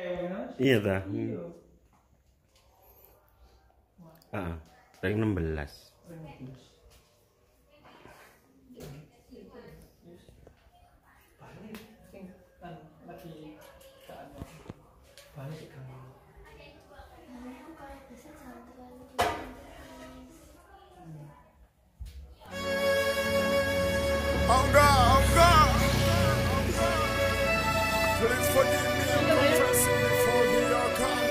Iya dah. Ring 16. Oh God, please forgive me, I'm confessing before thee, oh God.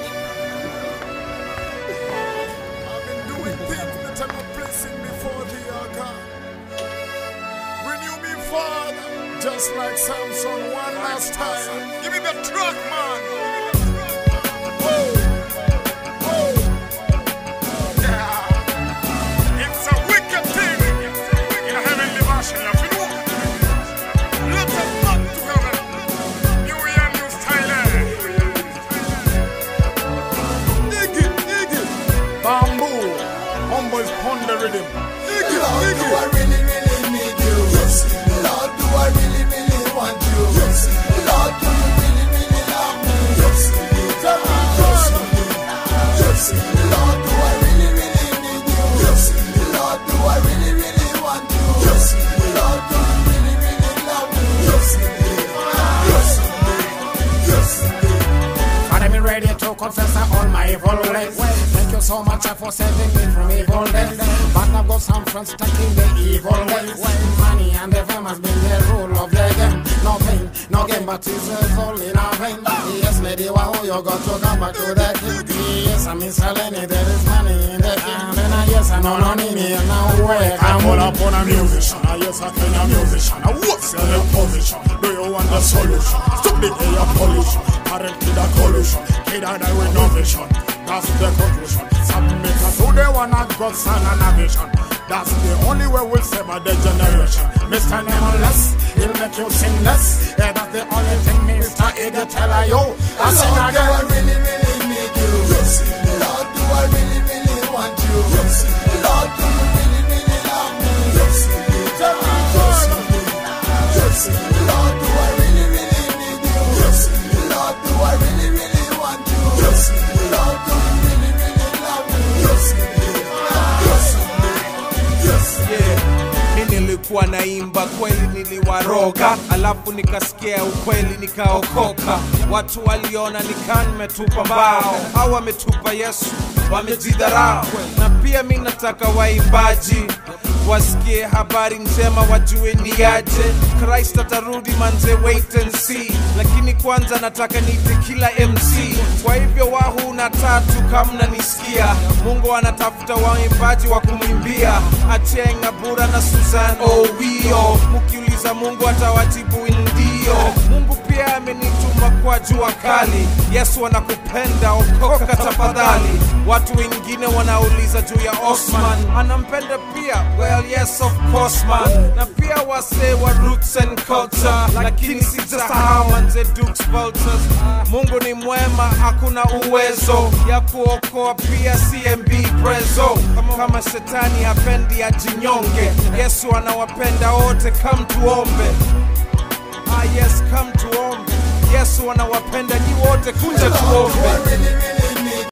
I've been doing things that I'm not placing before thee, oh God. Renew me, Father, just like Samson one last time. Give me the truck, man. Woo. Woo. Yeah. It's a wicked thing in a heavenly version. Humbles ponder rhythm. Lord, do I really, really need you? Yes. Lord, do I really, really want you? Yes. Lord, do you really, really love me? Yes. Tell me, yes. Lord, do I really, really need you? Yes. Lord, do I really, really want you? Yes. Lord, do you really, really love me? Yes. Yes. Yes. I'm ready to confess all my evil ways. Thank you so much for saving me from evil days. But I've got some friends stuck in the evil ways. Money and the fame has been the rule of the game. No pain, no gain, but it's all in our vein. Yes, lady, wow, you got to come back to the king. Yes, I'm Miss Helene, there is money in the hand. And yes, I know no need, and now where I'm all up on a musician. Yes, I can a musician. What's your position? Do you want the solution? Stop the air pollution. Currently the collusion, kid and I with no vision. That's the conclusion. Some makers who they want a God, son and a vision. That's the only way we'll save the generation. Mr. Nameless, he'll make you sing less. Yeah, that's the only thing Mr. Idiot tell you. I sing again. Do I really, really need you? Yes. Lord, do I really, really want you? Yes. Lord, do you really, really love me? Yes. Tell me, yes. Lord, do I really, really need you? Yes. Lord, do I really, really want you? Yes. Lord, do you really, really love me? Yes. Yes. Yes. Yeah. Mimi nilikuwa naimba kweli niliwaroga, alafu nikasikia ukweli nikaokoka. Watu waliona nimetupa mbao, hawa wametupa Yesu, wamejidharau. Na pia mimi nataka waimbaji wasikie habari njema, wajue ni aje Christ atarudi, manze wait and see. Lakini kwanza nataka niite kila MC. Kwa hivyo wahu na tatu kama nisikia, Mungu anatafuta waimbaji wa kumwimbia. Achenga Bura na Susan Owio, mkiuliza Mungu atawajibu ndio. Mungu pia amenituma kwa jua kali. Yesu anakupenda, okoka tafadhali. Watu wengine wanauliza juu ya Osman, anampenda pia? Well, yes of course man. Na pia wase wa roots and culture, lakini sijasahau manze Dukes Vultures. Mungu ni mwema, hakuna uwezo ya kuokoa pia CMB prezo. Kama shetani hapendi ajinyonge, Yesu anawapenda wote, come tuombe. Yes, come tuombe. Yesu anawapenda nyi wote, kuja tuombe.